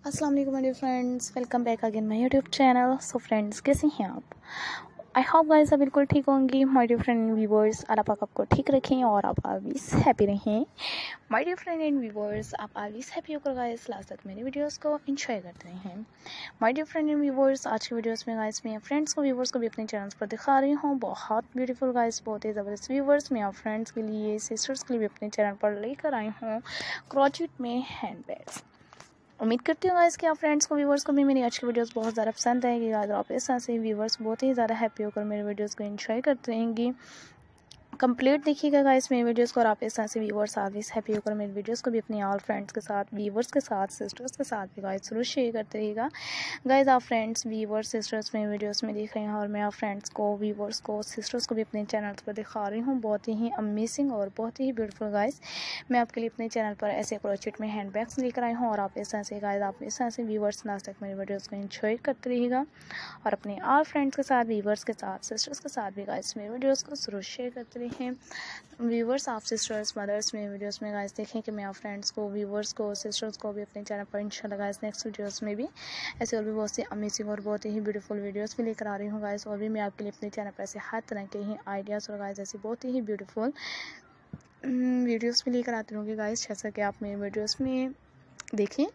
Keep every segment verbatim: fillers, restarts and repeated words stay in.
अस्सलाम वालेकुम my dear friends, welcome back again my YouTube channel. So friends, कैसे हैं आप? आई होप गाइस आप बिल्कुल ठीक होंगी। My dear friend and viewers, अल्लाह पाक आपको ठीक रखें और आप ऑलवेज हैप्पी रहें। My dear friend and viewers, आप ऑलवेज हैप्पी होकर गाइस लास्ट तक मेरी वीडियोस को एंजॉय करते रहें। My dear friend and viewers, आज की वीडियोस में गाइस मैं फ्रेंड्स को व्यूवर्स को भी अपने चैनल्स पर दिखा रही हूँ। बहुत ब्यूटीफुल गाइस, बहुत ही ज़बरदस्त व्यूवर्स मैं आप फ्रेंड्स के लिए, सिस्टर्स के लिए भी अपने चैनल पर लेकर आई हूँ क्रॉचेट में हैंड बैग्स। उम्मीद करती हूँ गाइस कि आप फ्रेंड्स को व्यूवर्स को भी मेरी आज की वीडियोस बहुत ज़्यादा पसंद आएगी। आज आप इस तरह से व्यूवर्स बहुत ही ज़्यादा हैप्पी होकर मेरे वीडियोस को एंजॉय करते रहेंगी। कंप्लीट देखिएगा गाइस मेरी वीडियोस को और आप इस तरह से व्यूवर्स ऑलवेज हैप्पी होकर मेरी वीडियोस को भी अपने ऑल फ्रेंड्स के साथ, व्यूवर्स के साथ, सिस्टर्स के साथ भी गाइस जरूर शेयर करते रहिएगा। गाइस आप फ्रेंड्स, व्यूवर्स, सिस्टर्स मेरी वीडियोस में देख रहे हैं और मैं आप फ्रेंड्स को, व्यूवर्स को, सिस्टर्स को भी अपने चैनल्स पर दिखा रही हूँ। बहुत ही अमेजिंग और बहुत ही ब्यूटीफुल गाइस मैं आपके लिए अपने चैनल पर ऐसे क्रोचेट में हैंड बैग्स लेकर आई हूँ और आप इस तरह से गाइस आप इस तरह से व्यूवर्स लास्ट तक मेरी वीडियोस को एंजॉय करते रहिएगा और अपने ऑल फ्रेंड्स के साथ, व्यूवर्स के साथ, सिस्टर्स के साथ भी गाइस मेरी वीडियोस को जरूर शेयर करते रहें। व्यूवर्स, आप सिस्टर्स, मदर्स में वीडियोस में गाइस देखें कि मैं आप फ्रेंड्स को, व्यूवर्स को, सिस्टर्स को भी अपने चैनल पर इंशाल्लाह गाइस नेक्स्ट वीडियोस में भी ऐसे और भी बहुत सी अमेजिंग और बहुत ही ब्यूटीफुल वीडियोस भी लेकर आ रही हूँ गाइस। और भी मैं आपके लिए अपने चैनल पर ऐसे हर तरह के ही आइडियाज़ और गाइस ऐसी बहुत ही ब्यूटीफुल वीडियोस भी लेकर आती रहूँगी गाइस, जैसा कि आप मेरे वीडियोस में देखें।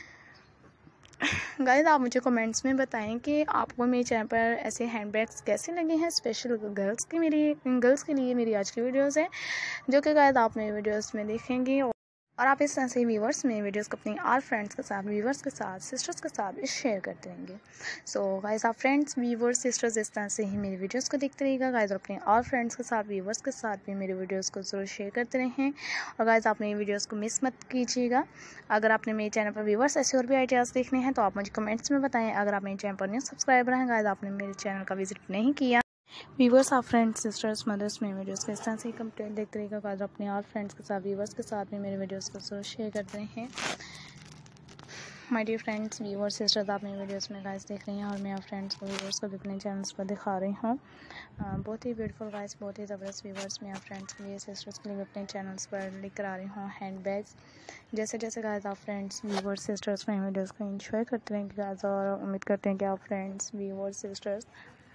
गाइस आप मुझे कमेंट्स में बताएं कि आपको मेरे चैनल पर ऐसे हैंडबैग्स कैसे लगे हैं। स्पेशल गर्ल्स की मेरी गर्ल्स के लिए मेरी आज की वीडियोस है, जो कि गाइस आप मेरे वीडियोस में देखेंगे और आप इस तरह से व्यूवर्स में वीडियोस को अपने ऑल फ्रेंड्स के साथ, व्यूवर्स के साथ, सिस्टर्स के साथ भी शेयर करते रहेंगे। सो गाइस आप फ्रेंड्स, व्यूवर्स, सिस्टर्स इस तरह से ही मेरी वीडियोस को देखते रहिएगा गाइस और अपने ऑल फ्रेंड्स के साथ, व्यूवर्स के साथ भी मेरी वीडियोस को जरूर शेयर करते रहें। और गाइस आप मेरी वीडियोस को मिस मत कीजिएगा। अगर आपने मेरे चैनल पर व्यूवर्स ऐसे और भी आइडियाज़ देखने हैं तो आप मुझे कमेंट्स में बताएं। अगर आप मेरे चैनल पर न्यू सब्सक्राइबर हैं गाइस, आपने मेरे चैनल का विजिट नहीं किया, व्यूवर्स, आप फ्रेंड्स, सिस्टर्स, मदर्स में वीडियोस को इस तरह से ही कंप्लीट देखते रहिएगा गाइस, अपने ऑल फ्रेंड्स के साथ, व्यूवर्स के साथ भी मेरे वीडियोस को जरूर शेयर करते हैं। My dear friends, viewers, sisters, आप मेरे वीडियोस में गाइस देख रही हैं और मैं आप फ्रेंड्स को, व्यूवर्स को भी अपने चैनल्स पर दिखा रही हूँ। बहुत ही ब्यूटीफुल गाइस, बहुत ही ज़बरदस्त व्यूवर्स मैं आप फ्रेंड्स के लिए, सिस्टर्स के लिए भी अपने चैनल्स पर लेकर आ रही हूँ हैंड बैग्स। जैसे जैसे गाइस आप फ्रेंड्स, व्यूवर्स, सिस्टर्स मेरे वीडियोस को एंजॉय करते रहेंगे गाइस और उम्मीद करते हैं कि आप फ्रेंड्स, व्यूवर्स, सिस्टर्स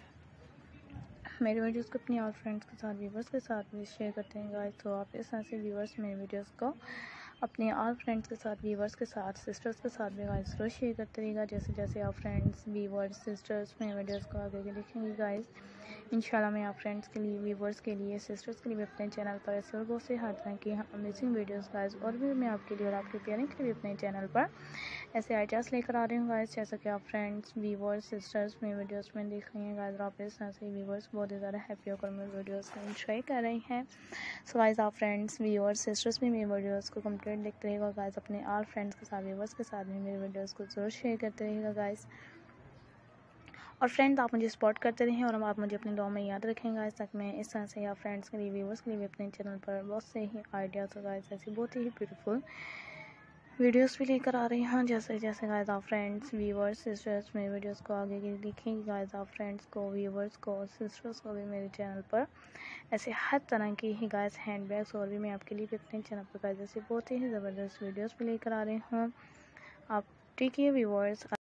मेरे वीडियोस को अपने और फ्रेंड्स के साथ, व्यूवर्स के साथ भी शेयर करते हैं गाइस। तो आप इस तरह से व्यूवर्स मेरे वीडियोस को अपने ऑल फ्रेंड्स के साथ, व्यूवर्स के साथ, सिस्टर्स के साथ भी गाइस जरूर शेयर करते रहिएगा। जैसे जैसे आप फ्रेंड्स, व्यूवर्स, सिस्टर्स मेरे वीडियोस को आगे के देखेंगे गाइस, इंशाल्लाह मैं आप फ्रेंड्स के लिए, व्यूवर्स के लिए, सिस्टर्स के लिए भी अपने चैनल पर ऐसे और बहुत से हर तरह की अमेजिंग वीडियोस गाइस और भी मैं आपके लिए और आपके पेरेंट्स के लिए अपने चैनल पर ऐसे आइडियाज़ लेकर आ रही हूँ गाइस। जैसा कि आप फ्रेंड्स, व्यूवर्स, सिस्टर्स मेरे वीडियोस में देख रही हैं गाइस और आप इस तरह से व्यूवर्स बहुत ही ज़्यादा हैप्पी होकर मेरे वीडियोस को एंजॉय कर रही हैं। सो गाइस आप फ्रेंड्स, व्यूवर्स, सिस्टर्स भी मेरे वीडियोस को कंप्लीट देखते रहिएगा गाइस, अपने ऑल फ्रेंड्स के साथ, व्यूवर्स के साथ भी मेरे वीडियोस को जरूर शेयर करते रहिएगा गाइस। और फ्रेंड्स आप मुझे सपोर्ट करते रहें और आप मुझे अपने दुआ में याद रखें गाइस, ताकि मैं इस तरह से आप फ्रेंड्स के लिए, व्यूवर्स के लिए भी अपने चैनल पर बहुत से ही आइडियाज़ गाइस ऐसी बहुत ही ब्यूटीफुल वीडियोस भी लेकर आ रही हूँ। जैसे जैसे गाइस आप फ्रेंड्स, व्यूवर्स, सिस्टर्स मेरे वीडियोस को आगे के देखेंगे गाइस, आप फ्रेंड्स को, व्यूवर्स को, सिस्टर्स को भी मेरे चैनल पर ऐसे हर तरह की ही गाइस हैंड बैग्स और भी मैं आपके लिए भी अपने चैनल पर गाइस ऐसी बहुत ही ज़बरदस्त वीडियोस भी लेकर आ रही हूँ। आप ठीक है व्यूवर्स।